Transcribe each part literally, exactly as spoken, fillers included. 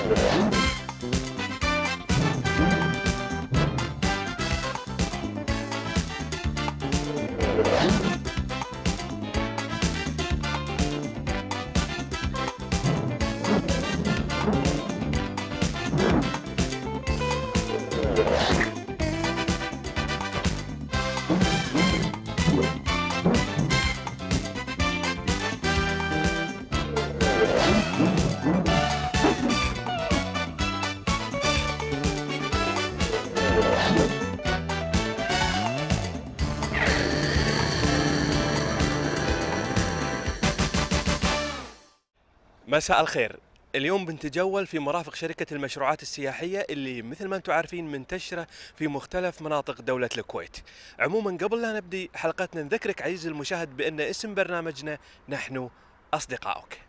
مساء الخير. اليوم بنتجول في مرافق شركة المشروعات السياحية اللي مثل ما انتم عارفين منتشرة في مختلف مناطق دولة الكويت. عموما قبل لا نبدي حلقتنا نذكرك عزيزي المشاهد بأن اسم برنامجنا نحن أصدقاؤك.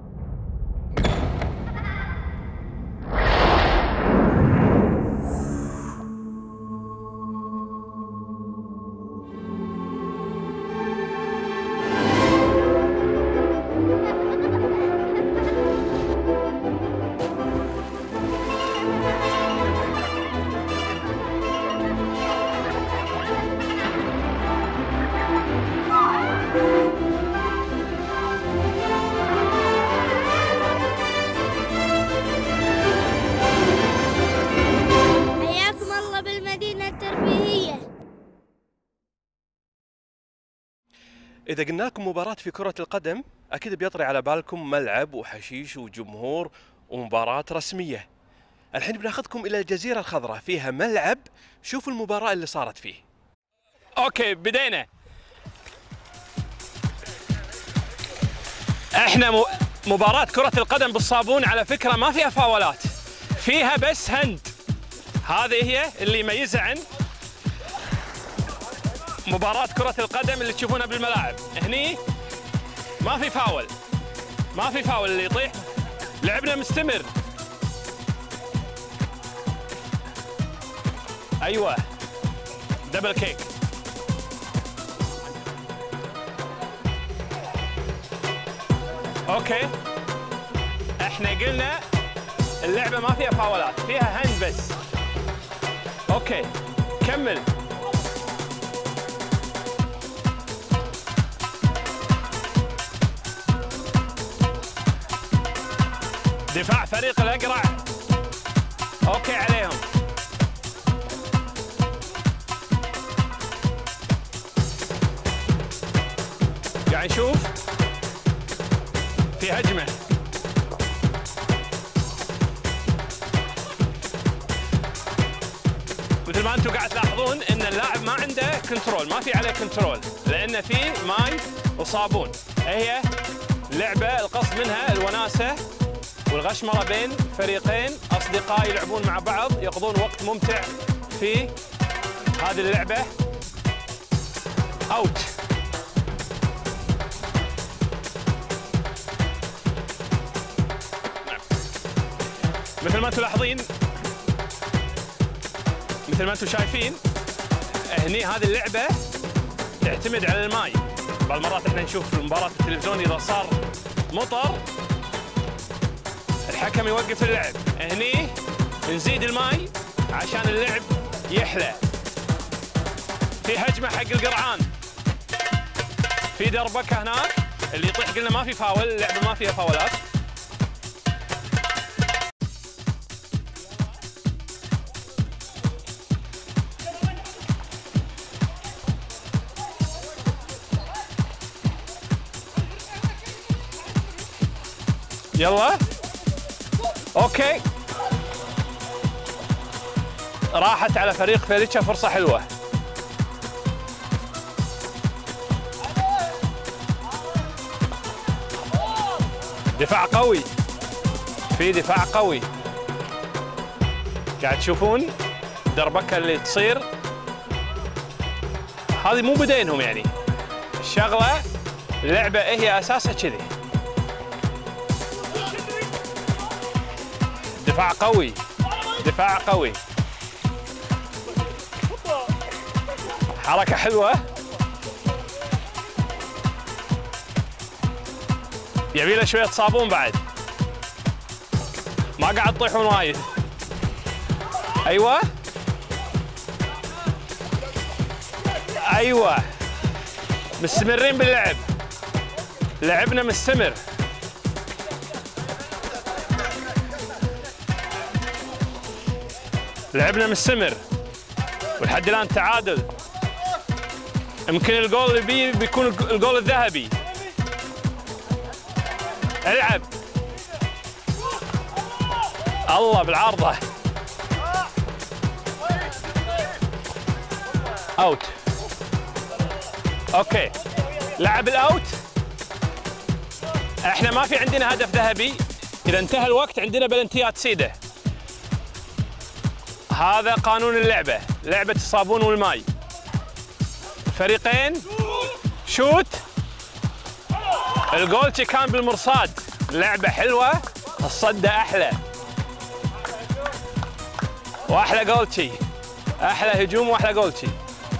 إذا قلنا لكم مباراة في كرة القدم أكيد بيطري على بالكم ملعب وحشيش وجمهور ومباراة رسمية. الحين بناخذكم إلى الجزيرة الخضراء فيها ملعب، شوفوا المباراة اللي صارت فيه. أوكي بدينا. إحنا مباراة كرة القدم بالصابون على فكرة ما فيها فاولات، فيها بس هند. هذه هي اللي يميزها عن مباراة كرة القدم اللي تشوفونها بالملاعب. هني ما في فاول، ما في فاول اللي يطيح. لعبنا مستمر. ايوه دبل كيك. اوكي احنا قلنا اللعبة ما فيها فاولات، فيها هند بس. اوكي كمل. دفاع فريق الأقرع. اوكي عليهم. قاعد نشوف في هجمة. مثل ما انتم قاعد تلاحظون ان اللاعب ما عنده كنترول، ما في عليه كنترول لان في ماي وصابون. هي لعبة القصد منها الوناسة والغشمرة بين فريقين أصدقاء يلعبون مع بعض، يقضون وقت ممتع في هذه اللعبة. أوت. مثل ما أنتم لاحظين، مثل ما أنتم شايفين هني هذه اللعبة تعتمد على الماء. بعض المرات احنا نشوف في المباراة التلفزيون إذا صار مطر الحكم يوقف اللعب. هني نزيد الماي عشان اللعب يحلى. في هجمة حق القرعان، في دربكة هناك اللي يطيح. قلنا ما في فاول، اللعبة ما فيها فاولات. يلا اوكي راحت على فريق فيريتشا، فرصة حلوة. دفاع قوي، في دفاع قوي. قاعد تشوفون دربكة اللي تصير. هذه مو بدينهم يعني، الشغلة اللعبة هي أساسها كذي. دفاع قوي، دفاع قوي. حركة حلوة. يبي له شوية صابون بعد. ما قاعد تطيحون وايد. ايوه ايوه مستمرين باللعب، لعبنا مستمر. لعبنا مستمر ولحد الان تعادل. يمكن الجول اللي بيه بيكون الجول الذهبي. العب الله بالعارضة. اوت. اوكي لعب الاوت. احنا ما في عندنا هدف ذهبي، اذا انتهى الوقت عندنا بلنتيات سيده. هذا قانون اللعبه، لعبه الصابون والماء. فريقين شوت. الجولتي كان بالمرصاد. لعبه حلوه، الصده احلى واحلى جولتي، احلى هجوم واحلى جولتي.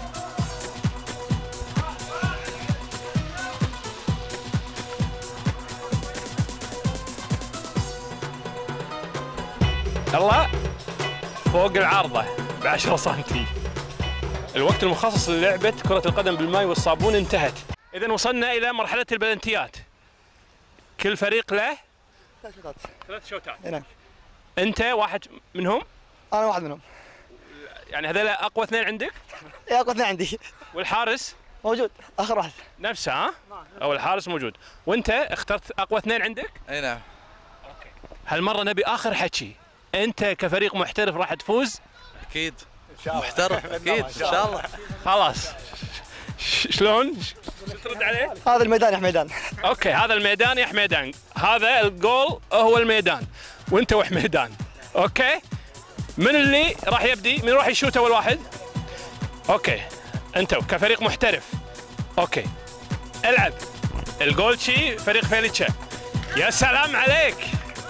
يلا فوق العارضة بعشرة سنتي. الوقت المخصص للعبة كرة القدم بالماء والصابون انتهت. إذا وصلنا إلى مرحلة البلنتيات. كل فريق له ثلاث شوطات. ثلاث شوطات. نعم. أنت واحد منهم؟ أنا واحد منهم. يعني هذول أقوى اثنين عندك؟ إيه أقوى اثنين عندي. والحارس؟ موجود آخر واحد. نفسه ها؟ أو الحارس موجود. وأنت اخترت أقوى اثنين عندك؟ أي نعم. أوكي. هالمرة نبي آخر حكي. أنت كفريق محترف راح تفوز؟ أكيد. محترف أكيد إن شاء الله. خلاص. شلون؟ شو ترد عليه؟ هذا الميدان يا حميدان. اوكي هذا الميدان يا حميدان، هذا الجول هو الميدان وانت وحميدان. اوكي من اللي راح يبدي؟ من راح يشوت اول واحد؟ اوكي انتوا كفريق محترف. اوكي العب. الجول شي فريق فيليتشا. يا سلام عليك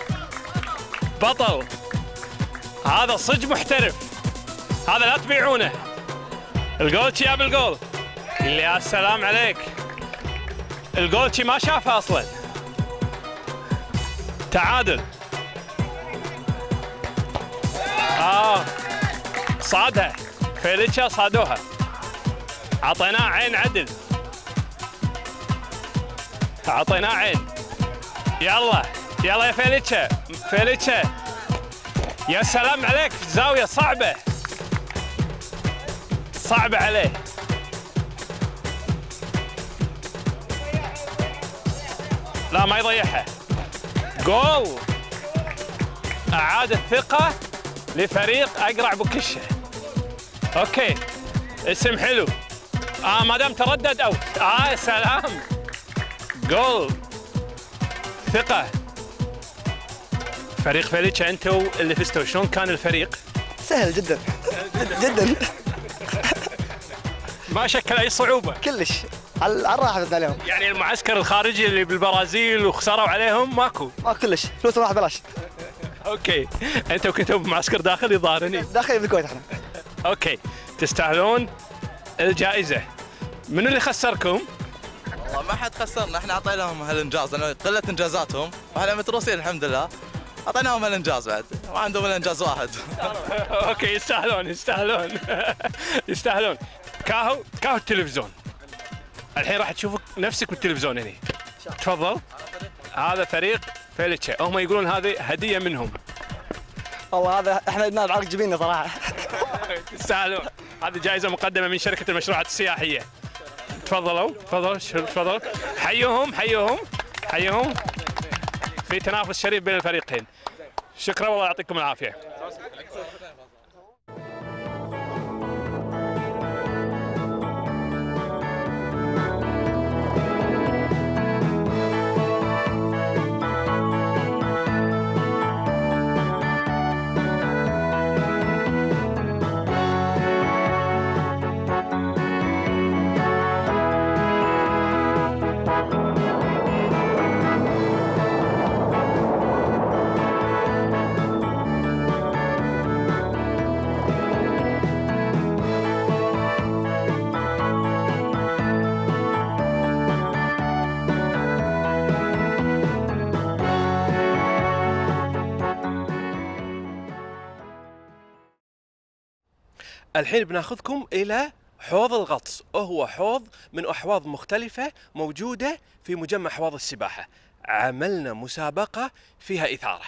بطل، هذا صج محترف، هذا لا تبيعونه. الجول شي جاب الجول. يا سلام عليك، الجول شي ما شافها اصلا. تعادل. اه صادها فيليتشا، صادوها، اعطيناه عين عدل، اعطيناه عين. يلا يلا يا فيليتشا، فيليتشا يا سلام عليك، في زاويه صعبه صعبه عليه. لا ما يضيعها. جول اعاد الثقه لفريق اقرع بوكشه. اوكي اسم حلو. اه ما دام تردد اوت. اه سلام، جول ثقه. فريق فيليتشا انتوا اللي فزتوا. شلون كان الفريق؟ سهل جدا جدا. ما شكل اي صعوبه كلش على الراحه فزنا عليهم. يعني المعسكر الخارجي اللي بالبرازيل وخسروا عليهم ماكو؟ ما كلش، فلوس راح بلاش. اوكي انتوا كنتوا بمعسكر داخلي ظاهرني. داخلي بالكويت احنا. اوكي تستاهلون الجائزه. منو اللي خسركم؟ والله ما حد خسرنا، احنا اعطيناهم هالانجاز لانه قله انجازاتهم واحنا متروسين الحمد لله. اعطيناهم هالانجاز بعد، ما عندهم الا انجاز واحد. اوكي يستاهلون يستاهلون يستاهلون. كاهو كاهو التلفزيون. الحين راح تشوفك نفسك بالتلفزيون هنا. تفضل. هذا فريق فيليتشا، هم يقولون هذه هديه منهم. والله هذا احنا بدنا بعرق جبيننا صراحه. تستاهلون. هذه جائزه مقدمه من شركه المشروعات السياحيه. تفضلوا تفضلوا تفضلوا. حيوهم حيوهم حيوهم. في تنافس شريف بين الفريقين. شكرا والله يعطيكم العافيه. الحين بناخذكم إلى حوض الغطس، وهو حوض من أحواض مختلفة موجودة في مجمع حواض السباحة. عملنا مسابقة فيها إثارة.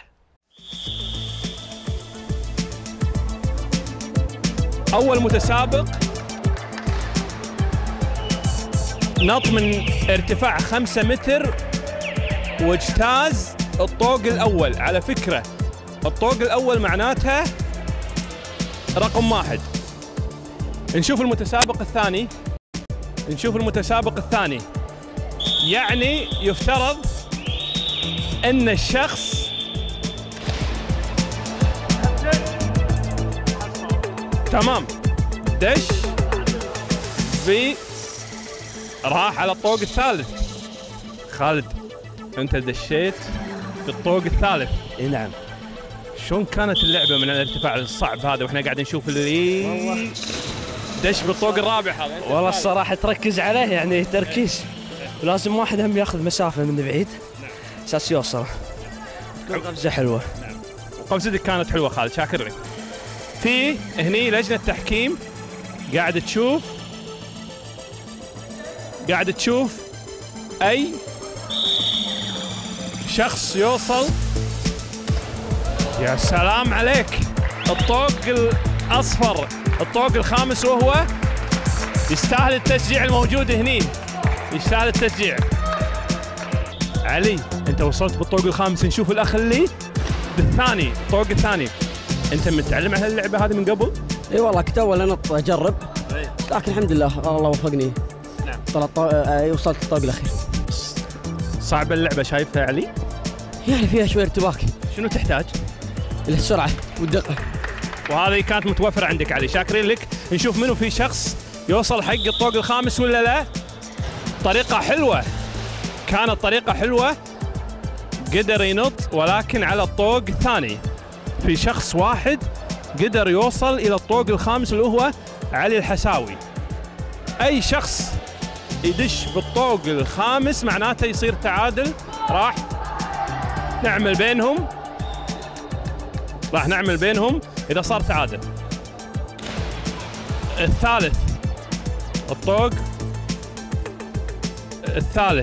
أول متسابق نط من ارتفاع خمسة متر واجتاز الطوق الأول. على فكرة الطوق الأول معناتها رقم واحد. نشوف المتسابق الثاني نشوف المتسابق الثاني يعني يفترض أن الشخص تمام دش في راح على الطوق الثالث. خالد أنت دشيت في الطوق الثالث. اي نعم. شلون كانت اللعبة من الارتفاع الصعب هذا واحنا قاعدين نشوف اللي دش بالطوق الرابع هذا؟ والله الصراحة تركز عليه يعني تركيز، ولازم واحد هم ياخذ مسافة من بعيد اساس يوصل. تكون قفزة حلوة. نعم. وقفزتك كانت حلوة خالد، شاكر لك. في هني لجنة تحكيم قاعد تشوف قاعد تشوف أي شخص يوصل. يا سلام عليك، الطوق الأصفر الطوق الخامس، وهو يستاهل التشجيع الموجود هني، يستاهل التشجيع. علي أنت وصلت بالطوق الخامس، نشوف الأخ اللي بالثاني الطوق الثاني. أنت متعلم على اللعبة هذه من قبل؟ اي والله كنت اول انط اجرب، لكن الحمد لله الله وفقني. نعم. طلعت آه وصلت الطوق الاخير. صعبة اللعبة شايفها علي؟ يعني فيها شوي ارتباك. شنو تحتاج؟ السرعة والدقة. وهذه كانت متوفرة عندك علي، شاكرين لك. نشوف منو في شخص يوصل حق الطوق الخامس ولا لا. طريقة حلوة، كانت طريقة حلوة، قدر ينط ولكن على الطوق الثاني. في شخص واحد قدر يوصل إلى الطوق الخامس اللي هو علي الحساوي. أي شخص يدش بالطوق الخامس معناته يصير تعادل. راح نعمل بينهم راح نعمل بينهم إذا صار تعادل. الثالث الطوق الثالث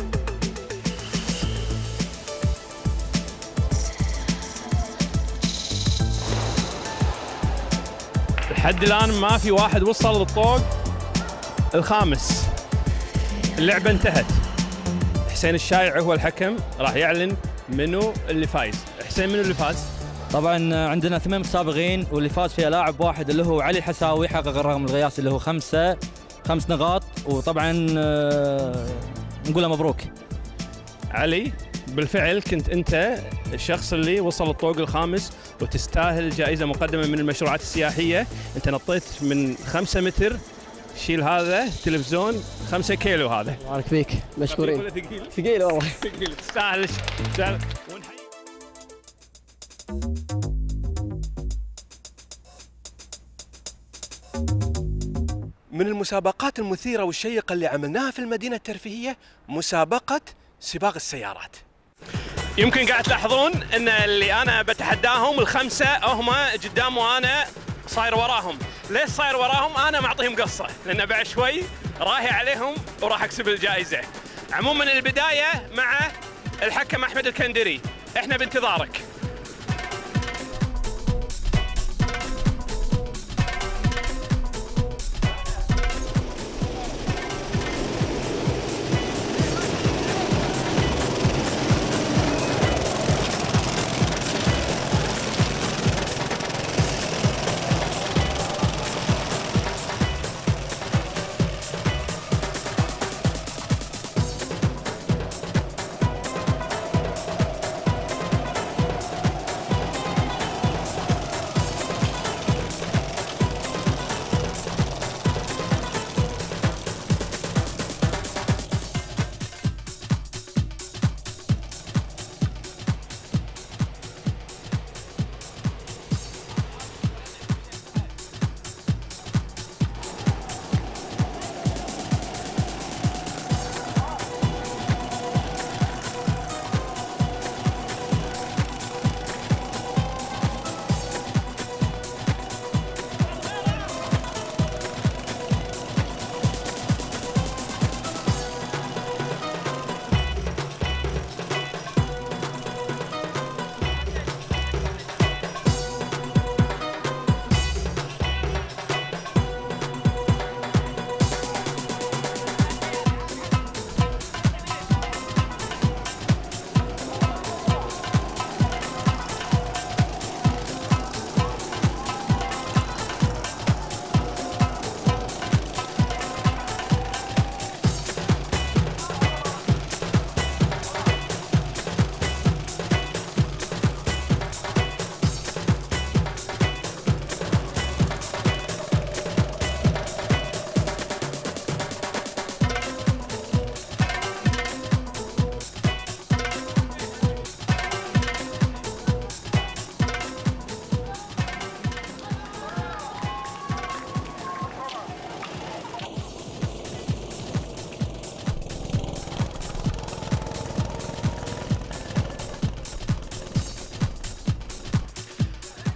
لحد الآن ما في واحد وصل للطوق الخامس. اللعبة انتهت. حسين الشايع هو الحكم، راح يعلن منو اللي فايز. حسين منو اللي فاز؟ طبعا عندنا ثمان متسابقين، واللي فاز فيها لاعب واحد اللي هو علي الحساوي، حقق الرقم القياسي اللي هو خمسة خمس نقاط. وطبعا نقول له مبروك علي. بالفعل كنت انت الشخص اللي وصل الطوق الخامس وتستاهل جائزة مقدمة من المشروعات السياحية. انت نطيت من خمسة متر، شيل هذا تلفزيون خمسة كيلو. هذا بارك فيك، مشكورين. ثقيل ثقيل والله. ثقيل، تستاهل تستاهل. من المسابقات المثيرة والشيقة اللي عملناها في المدينة الترفيهية مسابقة سباق السيارات. يمكن قاعد تلاحظون ان اللي انا بتحداهم الخمسه هم قدام وانا صاير وراهم. ليش صاير وراهم؟ انا معطيهم قصه، لان بعد شوي راهي عليهم وراح اكسب الجائزه. عموما البدايه مع الحكم احمد الكندري، احنا بانتظارك.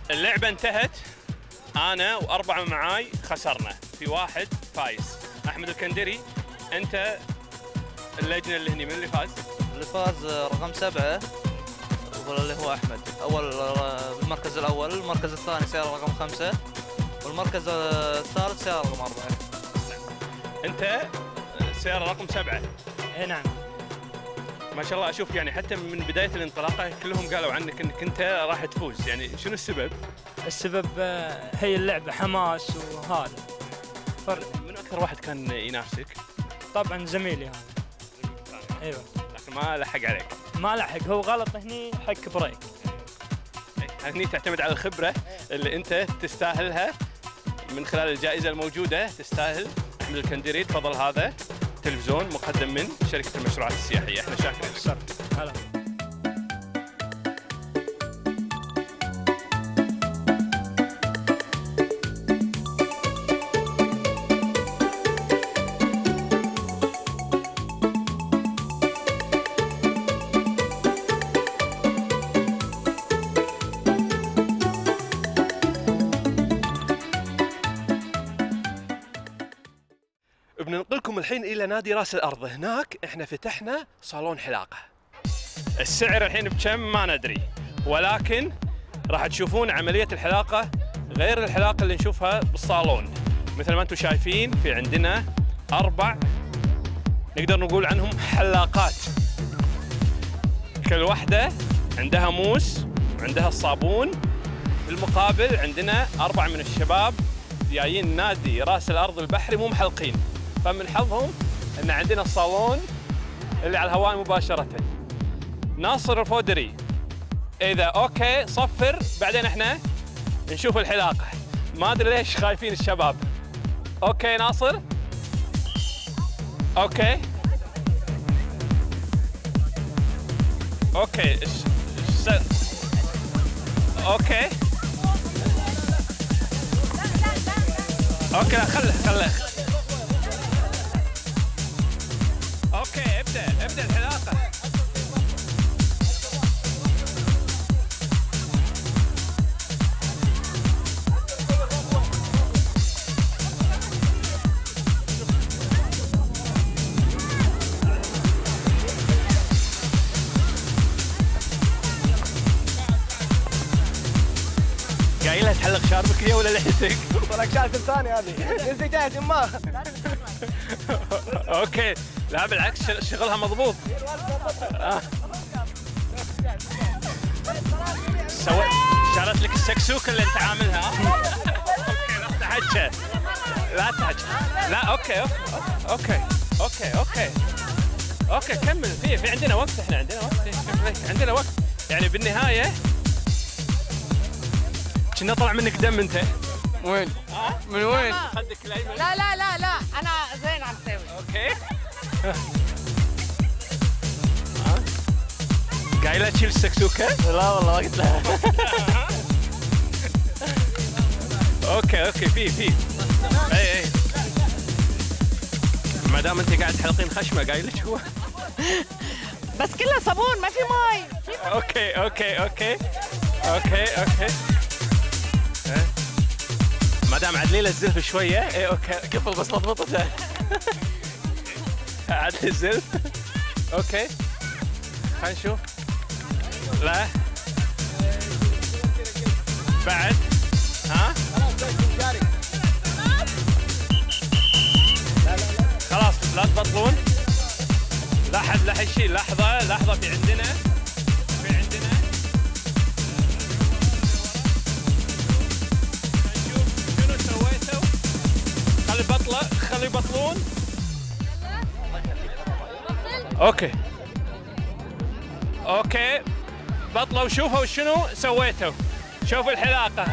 اللعبة انتهت، أنا وأربعة معاي خسرنا، في واحد فايز. أحمد الكندري، أنت اللجنة اللي هني، من اللي فاز؟ اللي فاز رقم سبعة واللي هو أحمد، أول بالمركز الأول، المركز الثاني سيارة رقم خمسة، والمركز الثالث سيارة رقم أربعة. أنت سيارة رقم سبعة. اي نعم. ما شاء الله، أشوف يعني حتى من بداية الانطلاقة كلهم قالوا عنك أنك أنت راح تفوز، يعني شنو السبب؟ السبب آه، هي اللعبة حماس وهذا. فرق. من أكثر واحد كان ينافسك؟ طبعا زميلي هذا. ايوه. لكن ما لحق عليك. ما لحق، هو غلط هني حك بريك. هني تعتمد على الخبرة اللي أنت تستاهلها من خلال الجائزة الموجودة، تستاهل. أحمد الكندري، تفضل، هذا تلفزيون مقدم من شركة المشروعات السياحية، احنا شاكرين لك. هلا. بننقلكم الحين الى نادي راس الارض، هناك احنا فتحنا صالون حلاقه. السعر الحين بكم ما ندري، ولكن راح تشوفون عملية الحلاقة غير الحلاقة اللي نشوفها بالصالون. مثل ما انتم شايفين، في عندنا أربع نقدر نقول عنهم حلاقات، كل واحدة عندها موس وعندها الصابون. بالمقابل عندنا أربع من الشباب جايين نادي راس الأرض البحري مو محلقين، فمن حظهم أن عندنا الصالون اللي على الهواء مباشرة. ناصر الفودري، إذا أوكي صفر، بعدين إحنا نشوف الحلاقة. ما أدري ليش خايفين الشباب. أوكي ناصر؟ أوكي أوكي إش... إش... أوكي أوكي، لا خله خله أوكي، ابدأ ابدأ الحلاقة. قايلها تحلق شاربك هي ولا لحيتك؟ ولك شارب ثاني هذه نسيتها ما. اوكي، لا بالعكس شغلها مضبوط. آه. سويت شارت لك السكسوكه اللي انت عاملها. اوكي لا تحكي، لا تحكي، لا اوكي اوكي اوكي اوكي اوكي كمل. في في عندنا وقت، احنا عندنا وقت، عندنا وقت يعني. بالنهايه كنا طلع منك دم انت. وين؟ آه؟ من وين؟ خدك الايمن. لا لا لا لا، انا زين عم سوي. اوكي. قايله تشيل السكسوكه؟ لا والله ما قلت لها. اوكي اوكي، في في اي اي، ما دام انت قاعد تحلقين خشمه قايلك هو. بس كلها صابون، ما في مي. اوكي اوكي اوكي اوكي اوكي. ما دام عدلي الزلف شويه. اي اوكي، قفل بس لطمطته. عدل الزلف. اوكي خلينا نشوف. لا بعد. ها خلاص لا تبطلون. لا حد لا يشيل. لحظه لحظه، في عندنا في عندنا نشوف شنو سويتوا. خلي بطله خلي يبطلون. اوكي اوكي بطلوا، شوفوا شنو سويتوا. شوفوا الحلاقه.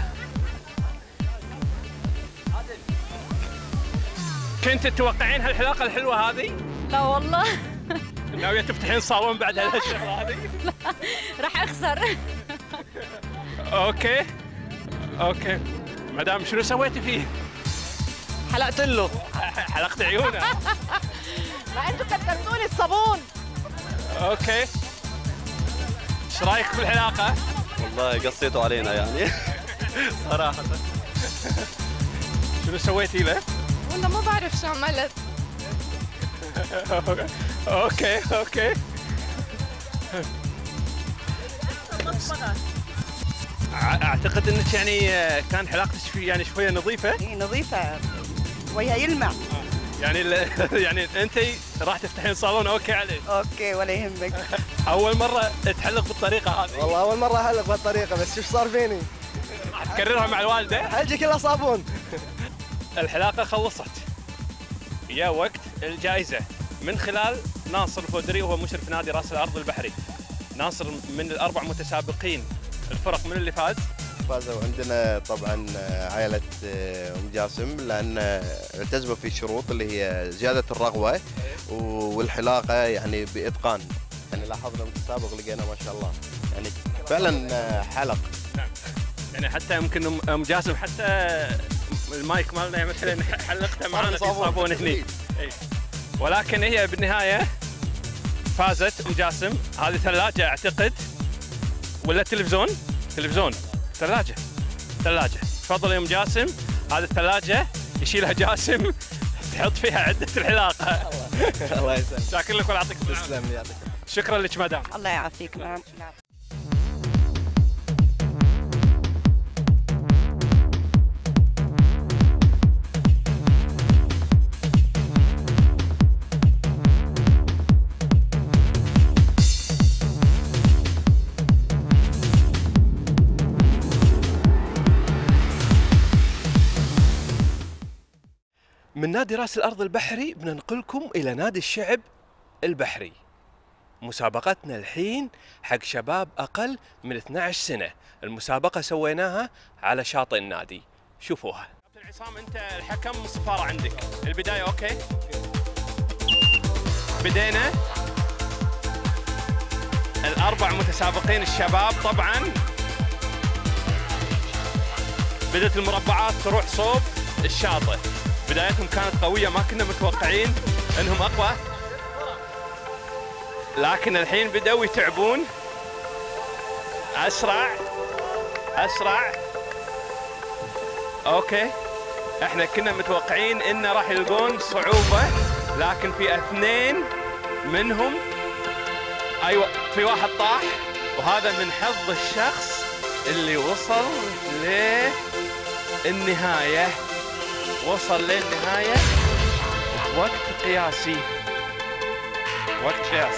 كنت تتوقعين هالحلاقه الحلوه هذه؟ لا والله. ناويه تفتحين صالون بعد هالشغله هذه؟ لا راح اخسر. اوكي اوكي، مدام شنو سويتي فيه؟ حلقت له. حلقت عيونه. ما انتم كترتوا لي الصابون. اوكي، ايش رايك بالحلاقه؟ والله قصيتوا علينا يعني. صراحة. شنو سويتي له؟ والله ما بعرف شو عملت. اوكي اوكي. اعتقد انك يعني كان حلاقتك في يعني شويه نظيفه. اي نظيفة ويا يلمع. يعني يعني انت راح تفتحين صالون اوكي عليك. اوكي ولا يهمك. اول مره تحلق بالطريقه هذه. والله اول مرة احلق بهالطريقة بس شوف صار فيني. راح تكررها مع الوالده. حلقي كلها صابون. الحلاقه خلصت. يا وقت الجائزه من خلال ناصر الفودري وهو مشرف نادي راس الارض البحري. ناصر من الاربع متسابقين الفرق من اللي فاز. فازوا عندنا طبعا عائله ام جاسم لان التزموا في شروط اللي هي زياده الرغوه والحلاقه يعني باتقان. يعني لاحظنا متسابق لقينا ما شاء الله يعني فعلا حلق. نعم. يعني حتى يمكن ام جاسم حتى المايك مالنا مثلا حلقته معنا في صابون هني. ولكن هي بالنهايه فازت ام جاسم. هذه ثلاجه اعتقد ولا تلفزيون؟ تلفزيون. ثلاجه ثلاجه. تفضل يا ام جاسم. هذه الثلاجه يشيلها جاسم تحط فيها عده الحلاقه. الله يسلمك. شاكر لك ويعطيك العافيه. تسلم لي يعطيك. شكرا لك مدام. الله يعافيك. نعم. من نادي راس الأرض البحري بننقلكم إلى نادي الشعب البحري. مسابقتنا الحين حق شباب أقل من اثني عشر سنة. المسابقة سويناها على شاطئ النادي. شوفوها. كابتن عصام أنت الحكم صفارة عندك. البداية أوكي؟ بدينا. الأربع متسابقين الشباب طبعاً بدأت المربعات تروح صوب الشاطئ. بدايتهم كانت قوية ما كنا متوقعين انهم اقوى. لكن الحين بدأوا يتعبون. اسرع اسرع. اوكي. احنا كنا متوقعين انه راح يلقون صعوبة لكن في اثنين منهم ايوه في واحد طاح وهذا من حظ الشخص اللي وصل للنهاية. وصل للنهاية بوقت قياسي. وقت قياسي.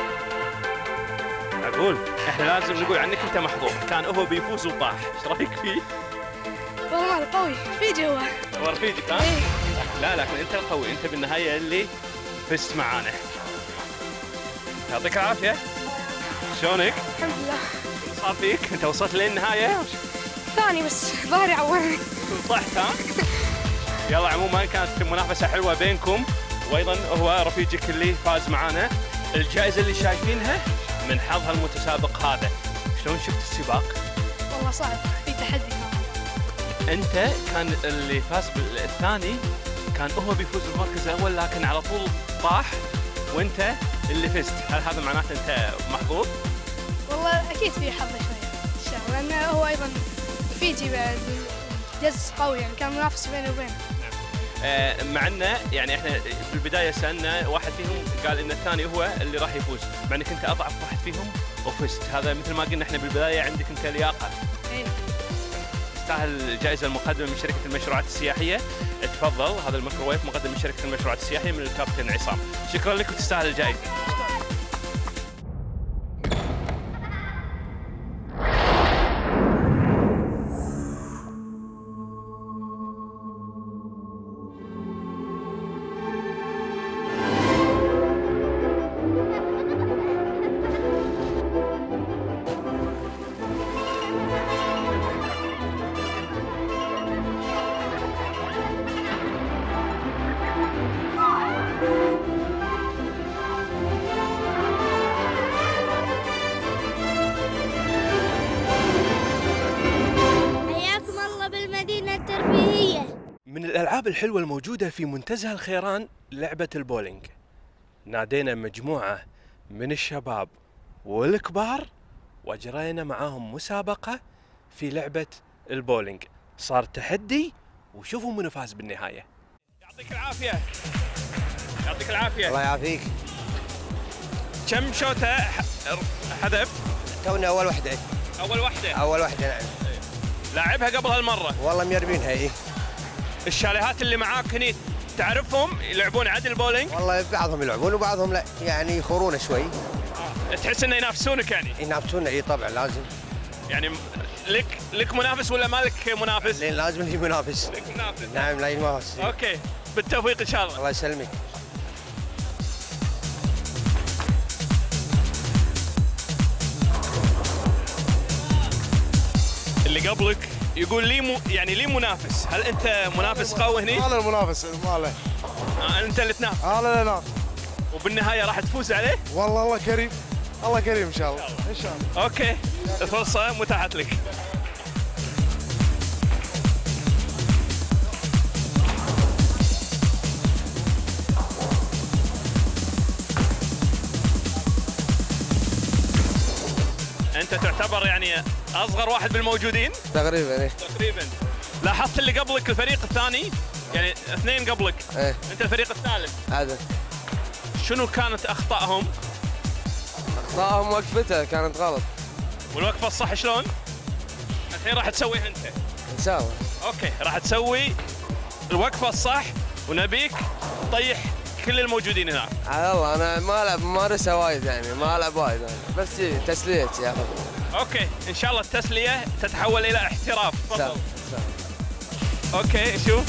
أقول إحنا لازم نقول عنك أنت محظوظ. كان هو بيفوز وطاح. إيش رأيك فيه؟ والله ما قوي رفيجي هو. هو رفيجك ها؟ إيه. لا لكن أنت القوي. أنت بالنهاية اللي فزت معانا. يعطيك العافية. شلونك؟ الحمد لله. صار فيك؟ أنت وصلت للنهاية؟ ثاني بس ظهري عورني. طحت ها؟ يلا عموما كانت منافسة حلوة بينكم وايضا هو رفيجك اللي فاز معانا. الجائزة اللي شايفينها من حظ هالمتسابق هذا. شلون شفت السباق؟ والله صعب في تحدي كان. انت كان اللي فاز بالثاني كان هو بيفوز بالمركز الاول لكن على طول طاح وانت اللي فزت. هل هذا معناته انت محظوظ؟ والله اكيد في حظ شوية ان شاء الله لانه هو ايضا رفيجي بعد جز قوي يعني كان منافس بيني وبينه. مع انه يعني احنا في البدايه سالنا واحد فيهم قال ان الثاني هو اللي راح يفوز مع انك انت اضعف واحد فيهم وفزت. هذا مثل ما قلنا احنا بالبدايه عندك انت لياقه. اي. تستاهل الجائزه المقدمه من شركه المشروعات السياحيه. تفضل هذا الميكروويف مقدم من شركه المشروعات السياحيه من الكابتن عصام. شكرا لك وتستاهل الجائزه. من الألعاب الحلوة الموجودة في منتزه الخيران لعبة البولينج. نادينا مجموعة من الشباب والكبار وأجرينا معاهم مسابقة في لعبة البولينج صار تحدي، وشوفوا منو فاز بالنهايه. يعطيك العافيه. يعطيك العافيه. الله يعافيك. كم شوطه حذف؟ تونا اول وحده. اول وحده. اول وحده نعم. لاعبها قبل هالمره؟ والله ميربينها اي. الشاليهات اللي معاك هني تعرفهم يلعبون عدل بولينج؟ والله بعضهم يلعبون وبعضهم لا، يعني يخورونه شوي. آه. تحس انه ينافسونك يعني؟ ينافسونا اي طبعا لازم. يعني لك لك منافس ولا مالك منافس؟ لين لازم نجيب منافس. لك منافس. نعم لا ينافس. اوكي بالتوفيق ان شاء الله. الله يسلمك. اللي قبلك يقول لي م... يعني لي منافس، هل انت منافس قوي هني؟ ماله المنافس ماله. آه انت اللي تنافس. اه لا لا وبالنهايه راح تفوز عليه؟ والله الله كريم. الله كريم ان شاء الله. ان شاء الله. اوكي الفرصه متاحت لك. انت تعتبر يعني اصغر واحد بالموجودين؟ تقريبا ايه. تقريبا. لاحظت اللي قبلك الفريق الثاني يعني اثنين قبلك. ايه. انت الفريق الثالث. عدل. شنو كانت اخطائهم؟ اخطائهم وقفتها كانت غلط. والوقفه الصح شلون؟ الحين راح تسويها انت. ان شاء الله. اوكي راح تسوي الوقفه الصح ونبيك تطيح كل الموجودين هنا. على الله انا ما العب ممارسها وايد يعني ما العب وايد انا بس تسليتي يا اخي. اوكي ان شاء الله التسليه تتحول الى احتراف. تفضل. اوكي شوف.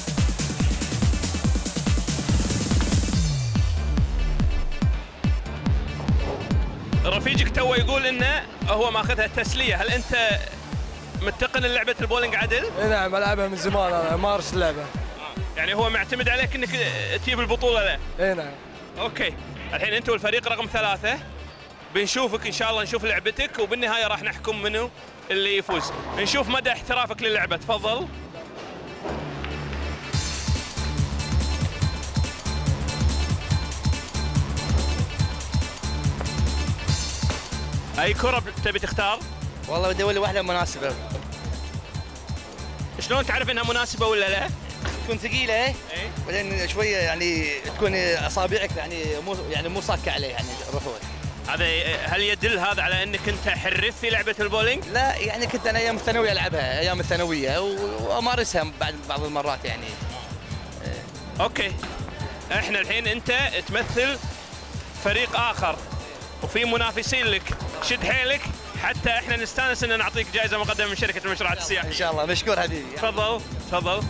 رفيجك تو يقول انه هو ماخذها تسليه، هل انت متقن لعبه البولينج عدل؟ اي نعم العبها من زمان انا امارس اللعبه. يعني هو معتمد عليك انك تجيب البطوله له؟ اي نعم. اوكي الحين انت والفريق رقم ثلاثه بنشوفك ان شاء الله، نشوف لعبتك وبالنهايه راح نحكم منو اللي يفوز. نشوف مدى احترافك للعبه. تفضل. اي كره تبي تختار؟ والله بدي اولي واحده مناسبه. شلون تعرف انها مناسبه ولا لا؟ تكون ثقيله ايه بعدين شويه يعني تكون اصابعك يعني مو يعني مو صاكه عليه يعني الرفوع. هذا هل يدل هذا على انك انت حريف في لعبه البولينج؟ لا يعني كنت انا ايام الثانويه العبها ايام الثانويه وامارسها بعد بعض المرات يعني. اوكي احنا الحين انت تمثل فريق اخر وفي منافسين لك، شد حيلك حتى احنا نستانس ان نعطيك جائزه مقدمه من شركه المشروعات السياحيه. ان شاء الله مشكور حبيبي. تفضل تفضل.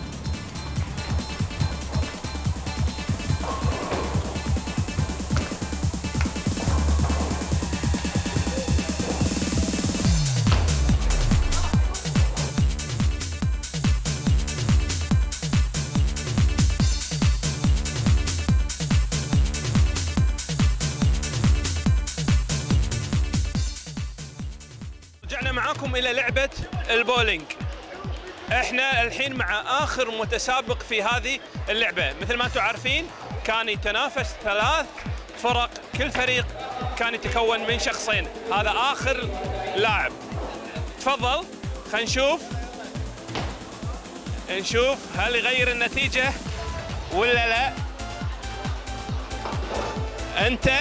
رجعنا معاكم الى لعبه البولينج. احنا الحين مع اخر متسابق في هذه اللعبه، مثل ما انتم عارفين كان يتنافس ثلاث فرق، كل فريق كان يتكون من شخصين، هذا اخر لاعب. تفضل خلينا نشوف نشوف هل يغير النتيجه ولا لا. انت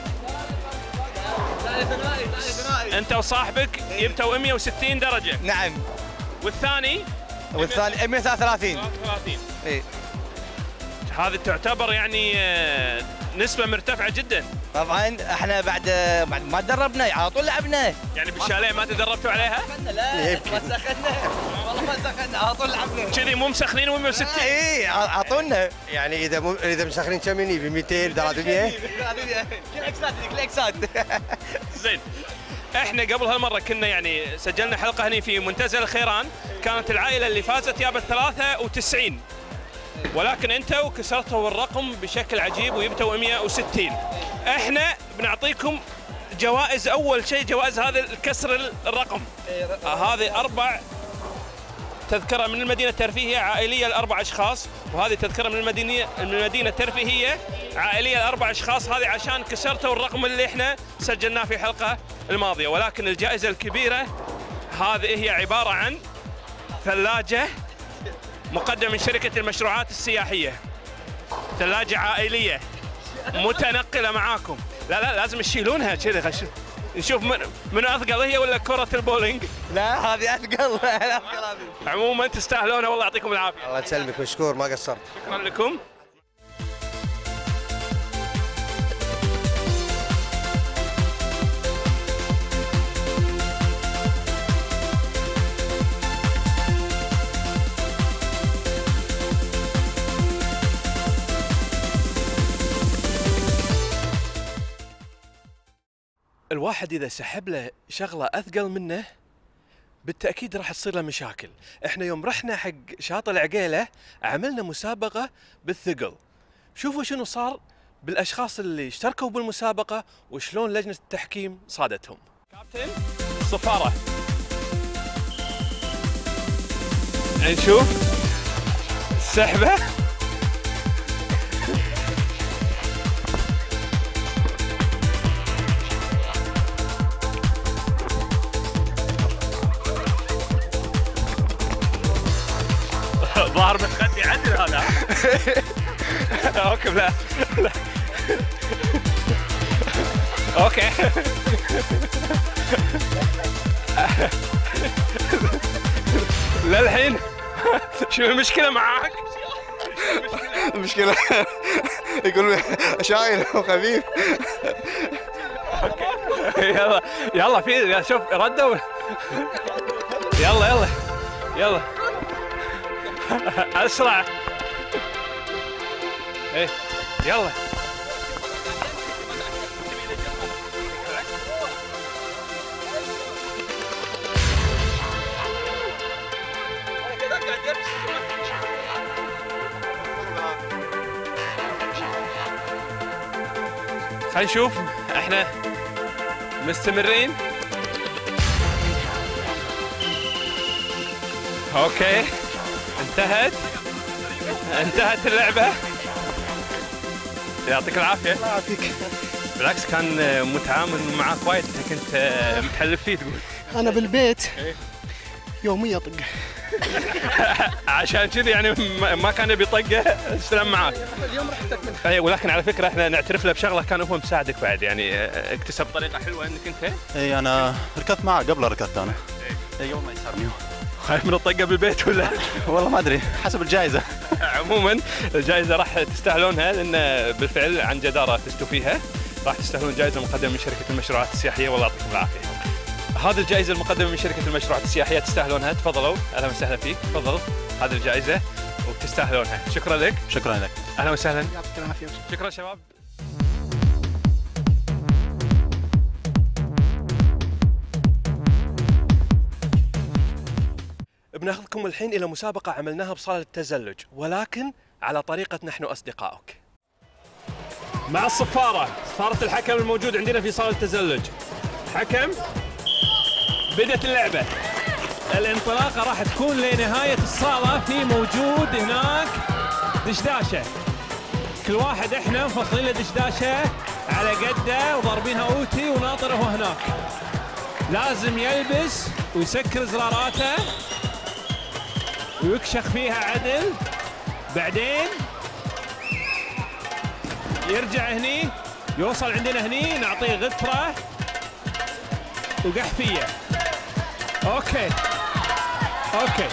انت وصاحبك جبتوا مئة وستين درجه. نعم. والثاني والثاني مئة وثلاثة وثلاثين. ثلاثة وثلاثين. اي هذه تعتبر يعني نسبه مرتفعه جدا. طبعا احنا بعد بعد ما تدربنا على طول لعبنا. يعني بالشاليه ما تدربتوا عليها؟ لا ما سخنا والله ما سخنا على طول لعبنا. كذي مو مسخنين و160؟ اي اعطونا. يعني اذا مو اذا مسخرين كم يجي ب مئتين ثلاثمئة؟ كل اكسات كل اكسات. زين احنا قبل هالمره كنا يعني سجلنا حلقه هنا في منتزه الخيران، كانت العائله اللي فازت جابت ثلاثة وتسعين، ولكن انتوا كسرتوا الرقم بشكل عجيب وجبتوا مئة وستين. احنا بنعطيكم جوائز، اول شيء جوائز هذا الكسر الرقم. آه هذه اربع تذكره من المدينه الترفيهيه عائليه لاربع اشخاص، وهذه تذكره من المدينه من المدينه الترفيهيه عائليه لاربع اشخاص، هذه عشان كسرتوا الرقم اللي احنا سجلناه في الحلقه الماضيه. ولكن الجائزه الكبيره هذه هي عباره عن ثلاجة مقدمة من شركة المشروعات السياحية، ثلاجة عائلية متنقلة معاكم. لا لا لازم تشيلونها كذا، خش نشوف من من اثقل، هي ولا كرة البولينج؟ لا هذه اثقل. اثقل هذه. عموما تستاهلونها والله يعطيكم العافية. الله يسلمك مشكور ما قصرت. شكرا لكم. الواحد إذا سحب له شغلة أثقل منه بالتأكيد راح تصير له مشاكل. إحنا يوم رحنا حق شاطئ العقيلة عملنا مسابقة بالثقل. شوفوا شنو صار بالأشخاص اللي اشتركوا بالمسابقة وشلون لجنة التحكيم صادتهم. كابتن الصفارة، نشوف السحبة. ظاهر متغدي عدل هذا. اوكي لا لا اوكي. للحين شو المشكلة معاك؟ المشكلة يقول شايل وخفيف. يلا يلا في شوف ردوا. يلا يلا يلا اسرع. ايه يلا. خلينا نشوف احنا مستمرين. اوكي انتهت انتهت اللعبة. يعطيك العافية. الله يعافيك. بالعكس كان متعامل معاك وايد، انت كنت متحلف فيه تقول. انا بالبيت يوميا طق. عشان كذي يعني ما كان يبي يطقه استلم معاك. اليوم رحت من اي ولكن على فكرة احنا نعترف له بشغلة، كان هو مساعدك بعد، يعني اكتسب طريقة حلوة انك انت. اي انا ركضت معه قبل ركضت انا. اي يوم ما يسحبني. خايف من الطقة بالبيت ولا؟ والله ما ادري حسب الجائزة. عموما الجائزة راح تستاهلونها، لان بالفعل عن جدارة فزتوا فيها. راح تستاهلون جائزة مقدمة من شركة المشروعات السياحية، والله يعطيكم العافية. هذه الجائزة المقدمة من شركة المشروعات السياحية تستاهلونها، تفضلوا. اهلا وسهلا فيك، تفضل هذه الجائزة وتستاهلونها. شكرا لك. شكرا لك. اهلا وسهلا. يعطيك العافية. شكرا شباب. بناخذكم الحين إلى مسابقة عملناها بصالة التزلج، ولكن على طريقة نحن أصدقائك. مع الصفارة، صفارة الحكم الموجود عندنا في صالة التزلج. حكم، بدأت اللعبة. الانطلاقة راح تكون لنهاية الصالة، في موجود هناك دشداشة. كل واحد احنا مفصلين له دشداشة على قده وضاربينها اوتي وناطره هناك. لازم يلبس ويسكر زراراته ويكشخ فيها عدل، بعدين يرجع هني، يوصل عندنا هني نعطيه غثرة وقحفية. اوكي اوكي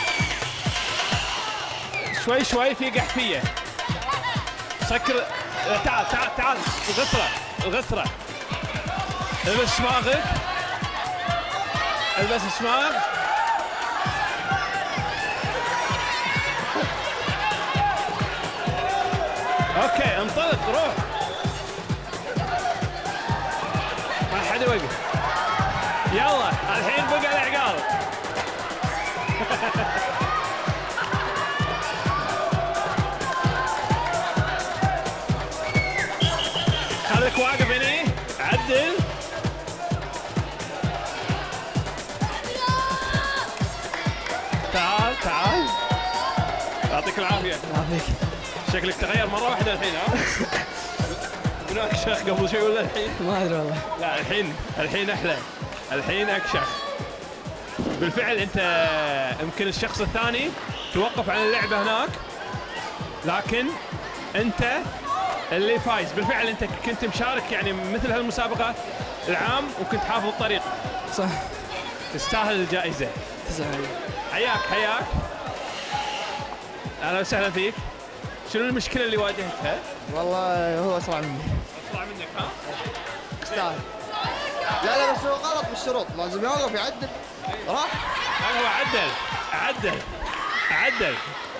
شوي شوي في قحفية. سكر، تعال تعال تعال. الغثرة الغثرة البس شماغك، البس شماغ. اوكي انطلق روح. ما حد يوقف. يلا الحين بقى العقال. خليك واقف هني، عدل. تعال تعال. يعطيك العافية. يعافيك. شكلك تغير مرة واحدة الحين ها؟ هناك شيخ قبل شوي ولا الحين؟ ما ادري والله. لا الحين الحين احلى، الحين اكشخ. بالفعل انت يمكن الشخص الثاني توقف عن اللعبه هناك، لكن انت اللي فايز. بالفعل انت كنت مشارك يعني مثل هالمسابقه العام وكنت حافظ الطريق. صح. تستاهل الجائزه. تستاهل. حياك حياك. اهلا وسهلا فيك. شنو المشكله اللي واجهتها؟ والله هو اسرع مني. اسرع منك ها؟ يستاهل. لا لا بس هو غلط بالشروط، لازم يوقف يعدل. راح. هو عدل عدل عدل.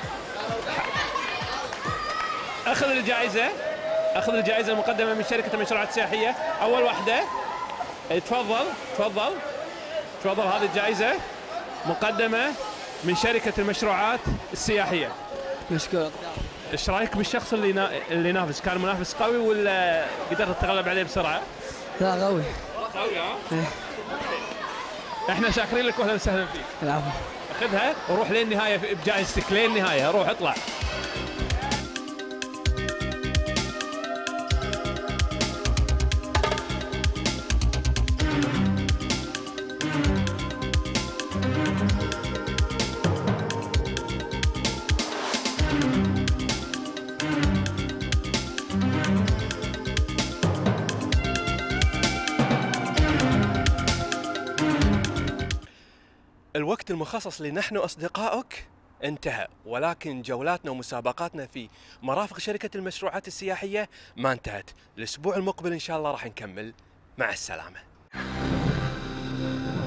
اخذ الجائزه، اخذ الجائزه المقدمه من شركه المشروعات السياحيه. اول واحده تفضل تفضل تفضل، هذه الجائزه مقدمه من شركه المشروعات السياحيه. مشكور. ايش رايك بالشخص اللي نا... اللي نافس؟ كان منافس قوي ولا قدرت تتغلب عليه بسرعه؟ لا قوي. قوي ها؟ ايه. احنا شاكرين لك واهلا وسهلا فيك. العفو. خذها وروح للنهايه بجائزتك، للنهايه روح اطلع. الوقت المخصص لنحن أصدقائك انتهى، ولكن جولاتنا ومسابقاتنا في مرافق شركة المشروعات السياحية ما انتهت. الأسبوع المقبل إن شاء الله راح نكمل. مع السلامة.